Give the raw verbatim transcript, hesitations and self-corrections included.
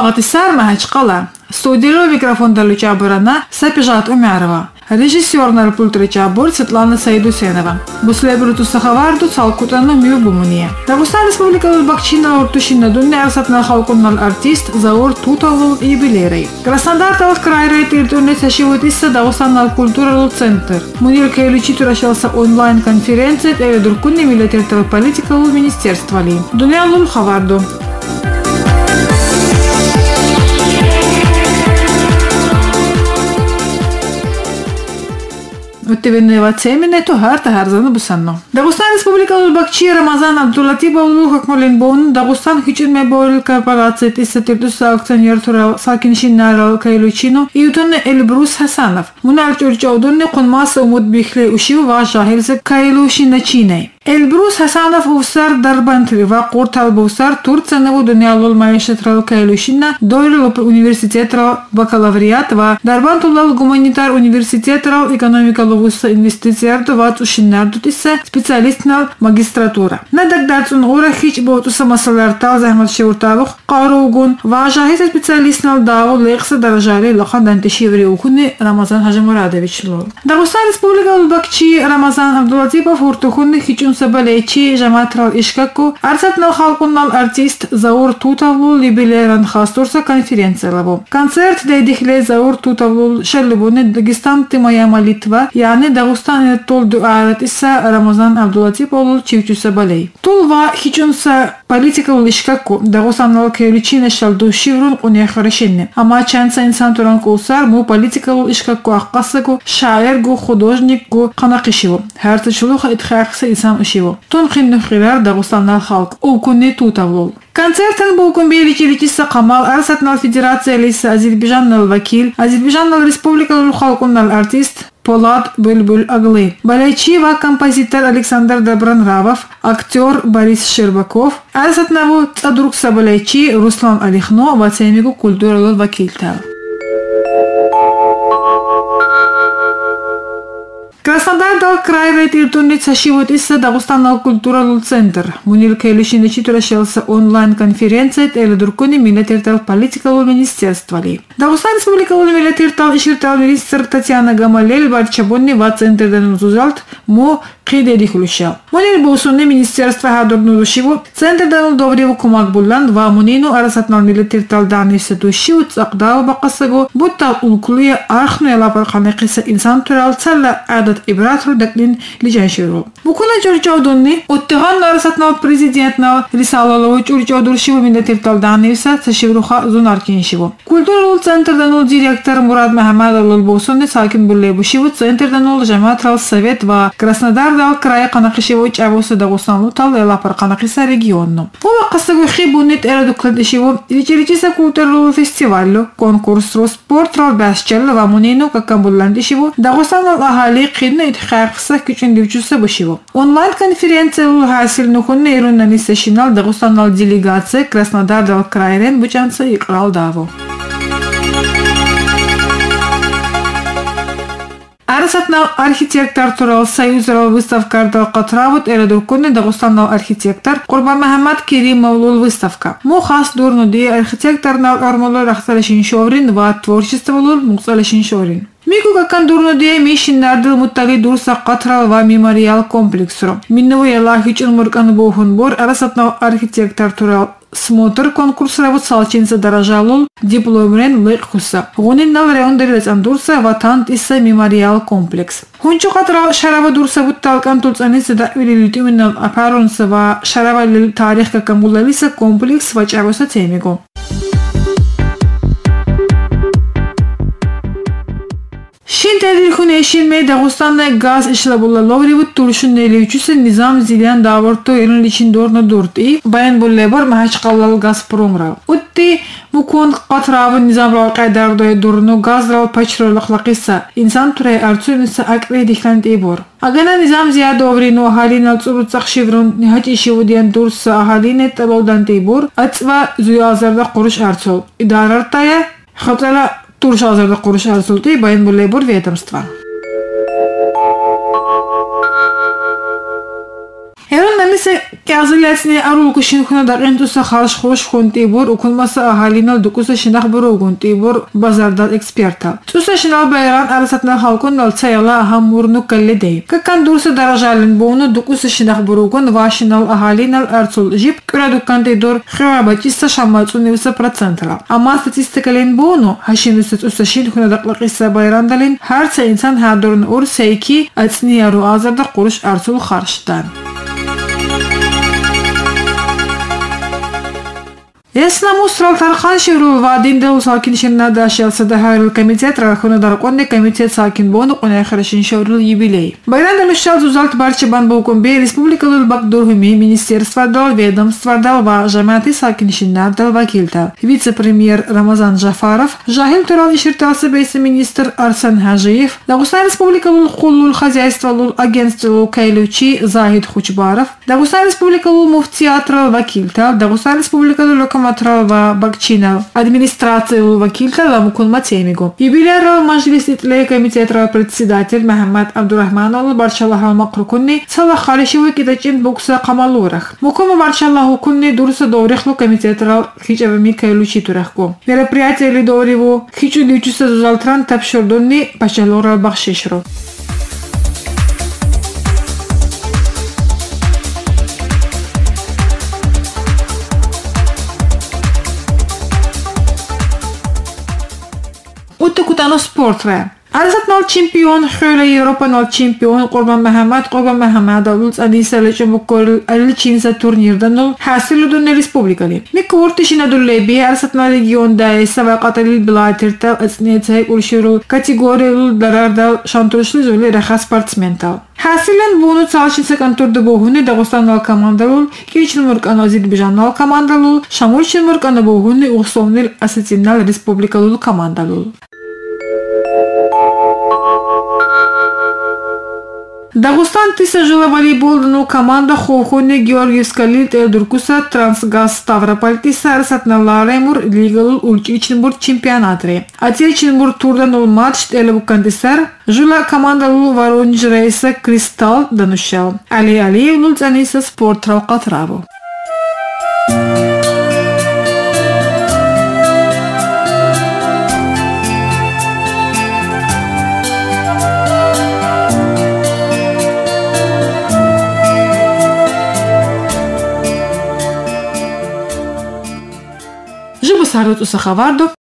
Магатисар Махачкала. Студио микрофон Далуча Бурана, Сапижат Умярова. Режиссер Нарпультрича Бор Светлана Саидусенова. Буслебруту Сахаварду Салкутану Мюбумуния. Дагустан Республика Бакчина Уртушина Дунья Арсатна Халкуннал артист Заур Туталул и Белерей. Краснодар Талт Крайрейт Иртурне Сашивутисса Дагустаннал Культурал Центр. Мунир Кайличи турашался онлайн конференция Эредуркунни Милитертал Политикалу Министерства Ли. Дуня Лул Хаварду. Утевенева цемине то харта харзану бусанно. Дагустан Республика Бакчи Рамазан Абдулатипов Хакмолинбон Дагустан хичинме борил корпорация тисатирдуса акционер тура Сакиншиннар Кайлучино и утонне Эльбрус Хасанов. Мунал чурчаудонне конмаса умут бихле ушив ва жахилзе Кайлушиначиней. Эльбрус Хасанов увсар Дарбантри ва Кортал Бусар Турцанаву Дуниалол Майшетрал Кайлушина Дойло университетрал бакалавриат ва Дарбантулал гуманитар университетрал экономикалу инвестициярду ват ушиннарду тиссе специалистнал магистратура. Надагдартун ура хич боутуса масалартал захмат шеуртавух қаругун ва жахиса специалистнал даву лекса даражали лахан дантишиври ухуни Рамазан Хажимурадович лол. Дагустан Республика Бакчи Рамазан Абдулатипов уртухуни хичун сабалечи жаматрал ишкаку арсатнал халкуннал артист Заур Тутавлул либилеран хастурса конференция лабу. Концерт дейдихле Заур Тутавлул шерлибуни Дагестан тимаяма Литва Yani Dağıstan tol duarat ise Ramazan Abdullatipov çiftçisi baley. Tolva hiçunsa politika ulişkaku Dağıstanlı köyliçine şaldu şivrun unya хорошенне. Ama çansa insan turan kolsar mu politika ulişkaku akkasıku şair gu художник gu kanakışivu. Her tışılığa itxaqsa insan ışivu. Ton xinnuxirar Dağıstanlı halk okunne tutavlol. Концертен булкун беличиличиса Камал Арсатнал Федерация Лиса Азербайджаннал Вакил Азербайджаннал Республика Халкуннал артист Полад Бульбуль Аглы. Балайчи ва композитор Александр Добронравов, актер Борис Щербаков, Арсатнаву Цадуркса Балайчи Руслан Алихно ва цемигу культуралал Вакилтал. Краснодар дал крайрейт иртунит сашивот исса Дагустаннал культуралул центр. Мунир Кайлушиначи турашался онлайн конференция Эледуркуни Милитертал политикалул министерства Ли. Дагустан Республикалул Милитертал иширтал министр Татьяна Гамалель Барчабонни ва центрден узузалт му қидеди хулушал. Мунир бусунни министерства хадурнудушиву центрден добриву кумак буллан ва мунину арасатнал Милитертал даниса душиву цақдау бақасагу буттал улкулуя архну ялапар қанеқиса инсан турал цалла адат Ибратру Даклин Лижанширу. Букуна Джорджаудунни Оттиган Арасатнал президентнал Рисалалову Джорджаудуршиву Милитертал даниса сашивруха зунаркиншиву. Культуралул центрданул директор Мурад Махамадовлул бусунни сакин буллебушиву центрданул жаматрал совет ва Краснодар дал края канакишиву чавусы Дагустанлу тал элапар канакиса регионну. Ова касагу хибуннит эрадукладишиву иличиричиса культуралул фестивалю конкурсру спортрал бәсчеллу ва мунину какамбулландишиву Дагустанлал ахали қидна итхақса күчен дивчуса бушиву. Онлайн конференция ул хасил нухунне ируннани сешинал Дагустаннал делегация Краснодар дал крайрен бучанса иқрал даву. Арасатнал архитектор турал союзрал выставкардал катравут эредуркунне Дагустаннал архитектор Курбан Махамад Керимовлул выставка. Му хас дурнуди архитекторнал армолу рахсалашин шоврин ва творчестволул муксалашин шоврин. Мику какан дурнуди мишиннардыл муттали дурса катрал ва мемориал комплексру. Миннаву яла хичун муркан бохун бор арасатнал архитектор турал смотр конкурсра вот салчинса дорожалул дипломрен лыкхуса. Гунин нал реондерилес андурса ватант исса мемориал комплекс. Хунчу катрал шарава дурса бутталкан тулцаниса да вилилитуминал апаронса ва шарава лил тарих какамулалиса комплекс вачавоса темиго. Шин тарихуне шин ме Дагустанна газ ишлабулла ловривут туршун нелевчусе низам зилян даварто ирин личин дорна дурти баян буллебар Махачкалал Газпромрал. Утти мукон катравын низамрал кайдардой дурну газрал пачролахлакиса инсан туре арцуниса акре дихланд ибор. Агана низам зиядоврину ахалинал цуруцах шиврун нихати шивудиян дурса ахалине талаудан тибор ацва зуязарда куруш арцол. Идарартая хатала Туршазарда куруш арсулти баян буллебур ведомства. Эрон ise kaziletsni arul kushin kuna da rentusa kharsh khosh khontibur ukunmasa ahalina dukusa shinakh burugun tibur bazarda eksperta. Tusa shinal bayran arasatna halkun nal tsayala ahamurnu kalledey. Kakan dursa darajalin bunu dukusa shinakh burugun vashinal ahalina arsul jip kura dukante dur khirabachista shamatsunivsa процентра. Ama statistikalen bunu hashinusat usashin kuna daqlaqisa bayrandalin harsa insan hadurun ur seyki atsniyaru azarda qurush arsul kharshdan. Ясна мусрал тархан шеврул вадиндел сакин шиннада шелсада хайрул комитет рахуна дарқонде комитет сакин бону қоне харшин шеврул юбилей. Байранда мешал зузалт барчабан бокомбе республикалул бакдурхуми министерства дал ведомства дал ва жамати сакин шиннадал вакилта. Вице-премьер Рамазан Жафаров, жахил турал иширтасы бейси министр Арсен Хажиев, Дагустан республикалул хуллул хозяйствалул агентстволул кайлучи Захид Хучбаров, Дагустан республикалул муфтиатрал вакилта, Дагустан республикалул Матрава Бакчина, администрация вакильта Ламукун Матемиго. Юбиляров Маджлис Итлей комитетра председатель Мухаммад Абдурахманов Барчаллаха Макрукунни Салах Халишевый кидачин бокса Камалурах. Мукума Барчаллаху Кунни Дурса Доврехлу комитетра Хичевами Кайлучи Турахко. Мероприятие Лидориву Хичу Лючуса Зузалтран Тапшурдунни Пачалора Бахшишро. Утукутано спортре. Арзат нал чемпион хёла Европа нал чемпион Qurban Muhammad Qurban Muhammad авлуц адисалече букол аличинса турнирда нал хасилудун республикали. Никуртишина дуллеби арзат нал регионда савaqatli блатерта аснецай улшуру категориялу дарарда шантуршлы зуле раха спортсментал. Хасилен буну цалшинса контурда богуни Дагустан нал командалул кичнумур Азербайджан нал командалул шамурчинмур кана богуни условнил ассоциативнал республикалул командалул. Дагустан тиса жила волейболдыну команда Хохоне Георгиевска Лилт Элдуркуса Трансгаз Ставрополь тиса арсатнала Ремур Лигалул Ульчичнбур чемпионатре. Отеченбур турданул матч Элбукан тисар жила команда Лул Воронеж Рейса Кристалл Данушал. Али Алиев Лулцаниса спорт Ралкатраву. Żeby sarut usachawardów